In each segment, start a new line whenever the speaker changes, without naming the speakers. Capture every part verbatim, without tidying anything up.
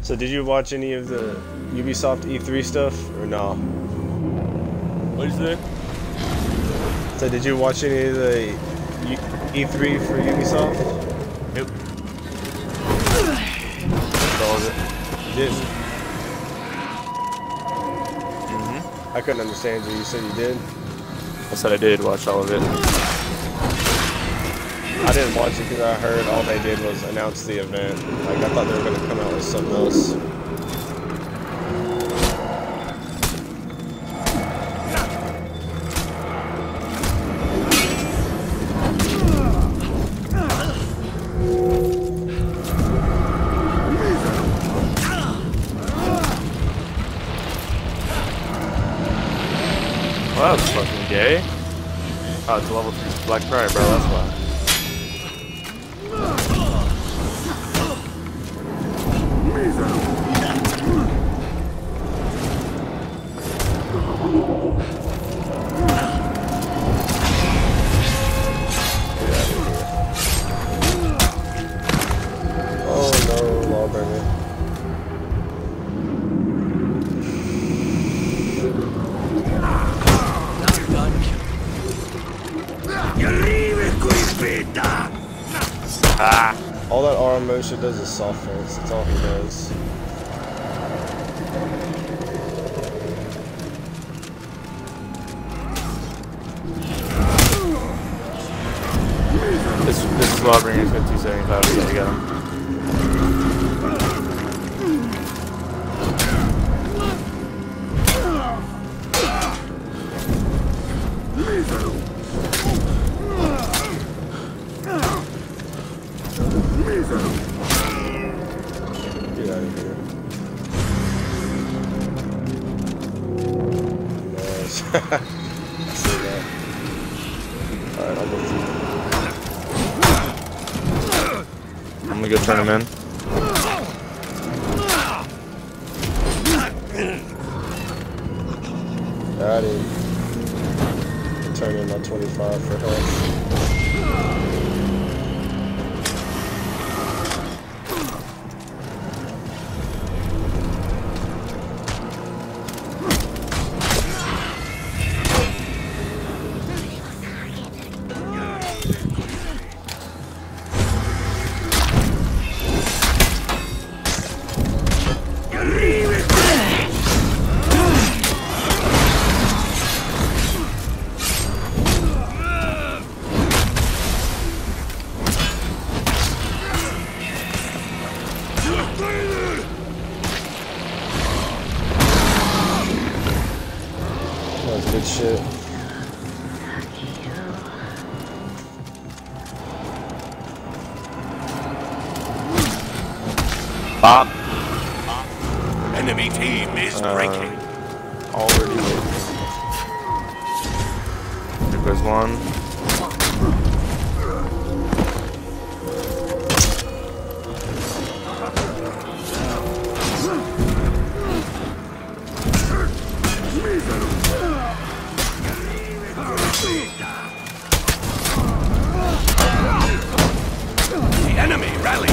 So did you watch any of the Ubisoft E three stuff or no?
What'd you say?
So did you watch any of the U E three for Ubisoft?
Yep.
All of it. You did.
Mm-hmm.
I couldn't understand you. You said you did?
I said I did watch all of it.
I didn't watch it because I heard all they did was announce the event. Like, I thought they were going to come out with something else.
Well, that's fucking gay. Oh, it's a level three Black Pride, bro, that's why.
Oh no, Lawburner.
Ah!
All that R M motion does is soft fence. That's all he does.
This this Lawbringer's got two seventy-five to get him.
Get out of here. Nice. I see that. Alright, I'll go through.
I'm gonna go turn him in.
Got him. Turn in my twenty-five for health. That's good shit.
Bob.
Enemy team is
Uh,
breaking.
Already. There goes one.
The enemy rallied.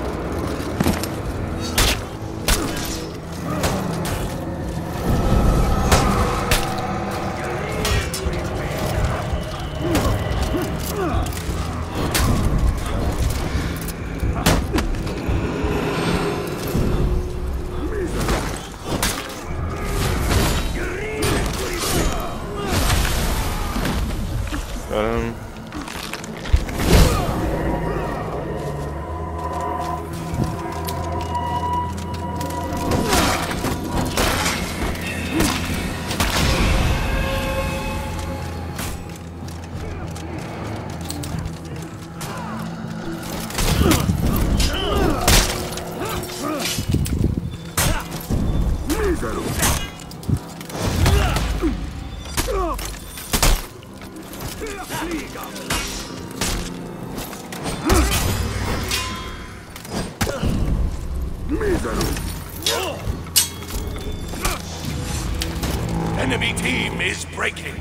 Got him.
Enemy team is breaking.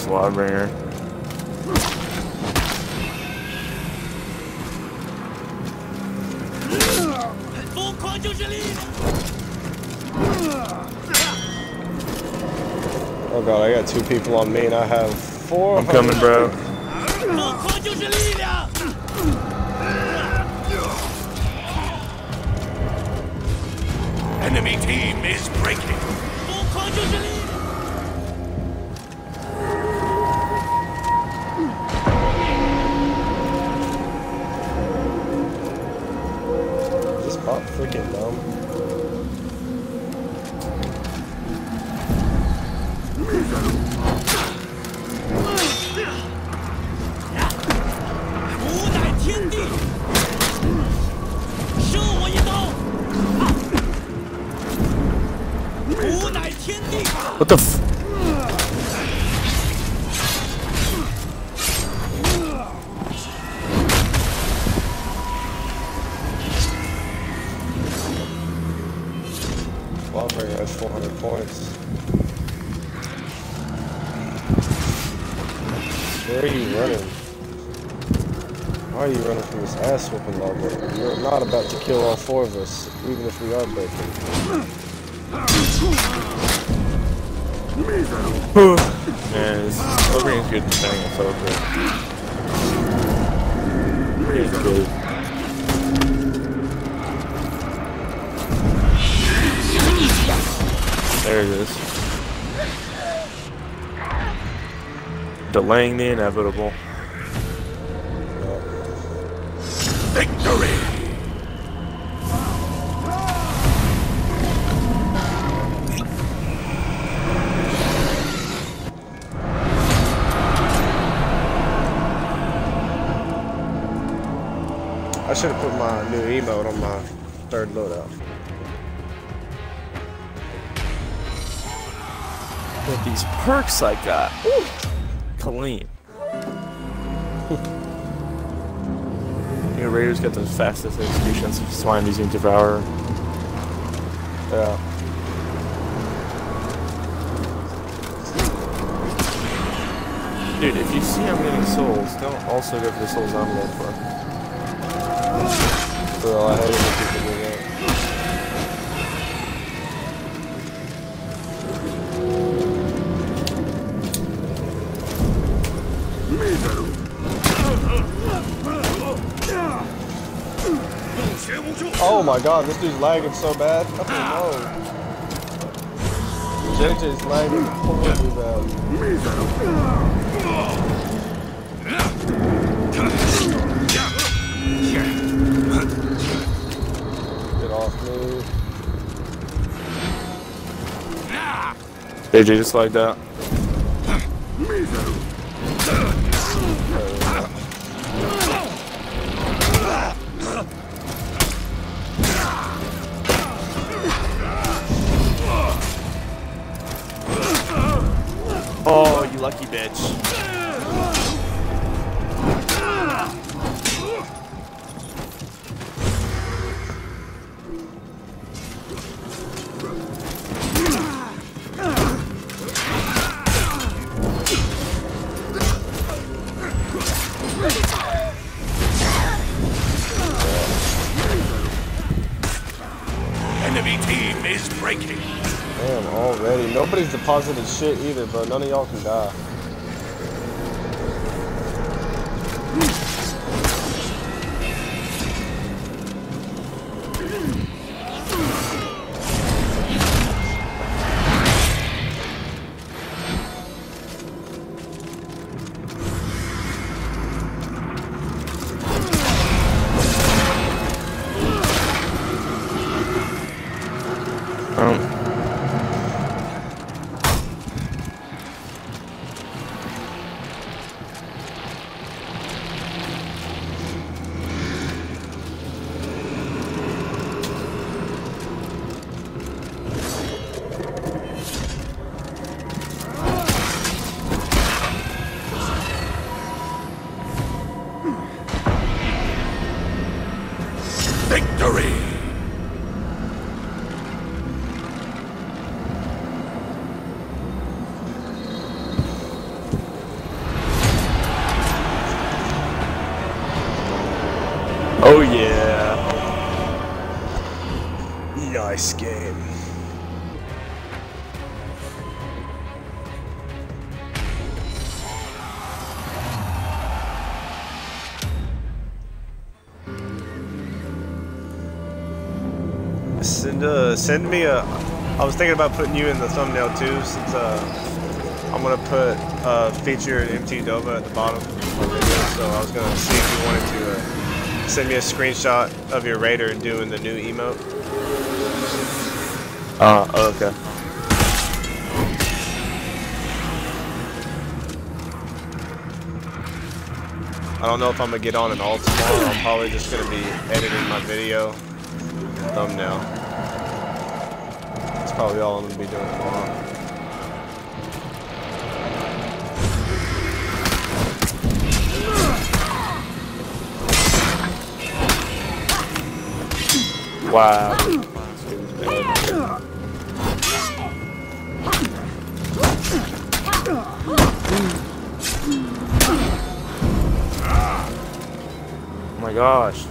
Wildbringer.
Oh god, I got two people on me and I have four.
I'm coming, bro.
Enemy team is breaking.
This bot freaking dumb.
What the f-
Wildbringer has four hundred points. Where are you running? Why are you running from this ass whooping, Wildbringer? You're not about to kill all four of us, even if we are breaking.
Man, this Wildbringer's good defending a focus. Pretty good. There it is. Delaying the inevitable.
Victory!
I should have put my new emote on my third loadout.
With these perks I got. Ooh. Clean. Your Raiders got the fastest executions of swine using Devour.
Yeah.
Dude, if you see I'm getting souls, don't also go for the souls I'm going for.
Bro, I hate it when people do that. Oh my god, this dude's lagging so bad. Oh no. J J's lagging horribly bad. Get off me.
J J just like that. Oh, you lucky bitch.
Enemy team is breaking.
Damn, already. Nobody's deposited shit either, bro. None of y'all can die.
Victory!
Nice game. Send uh, send me a. I was thinking about putting you in the thumbnail too, since uh, I'm gonna put uh, feature M T Dova at the bottom of my video. So I was gonna see if you wanted to uh, send me a screenshot of your Raider doing the new emote.
Uh, okay.
I don't know if I'm gonna get on and all tomorrow. I'm probably just gonna be editing my video thumbnail. That's probably all I'm gonna be doing tomorrow.
Wow. Oh my gosh.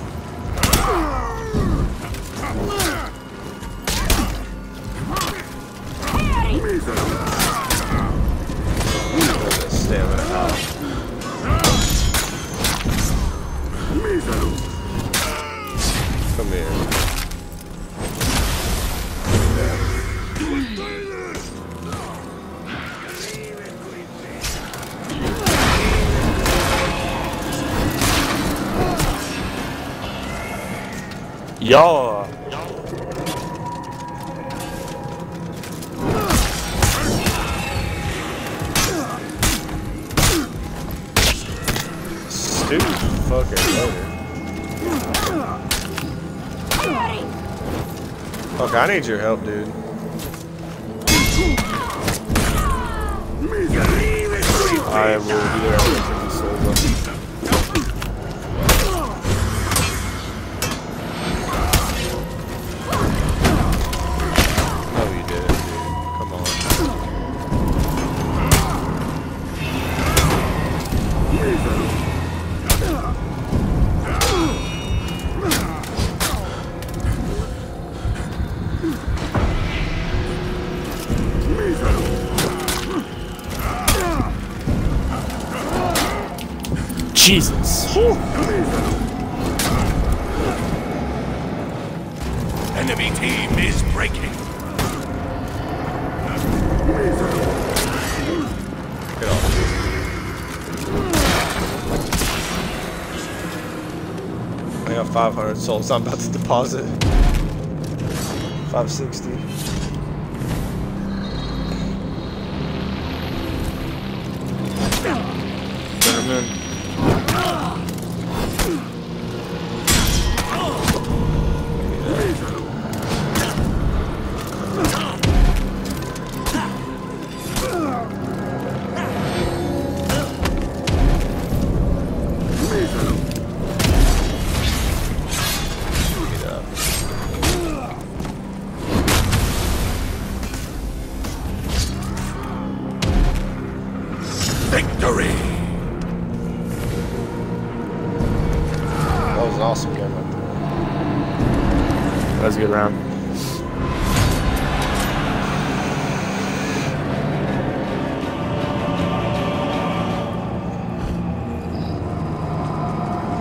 Stamina out. Come here.
Y'all.
Stupid fucking loader. Fuck, I need your help, dude.
I will be there after the souls up.
No, you didn't, dude. Come on.
Jesus.
Enemy team is breaking.
Get off. I got five hundred souls I'm about to deposit. five sixty.
Gentlemen.
Victory!
That was an awesome game right there.
That was a good round.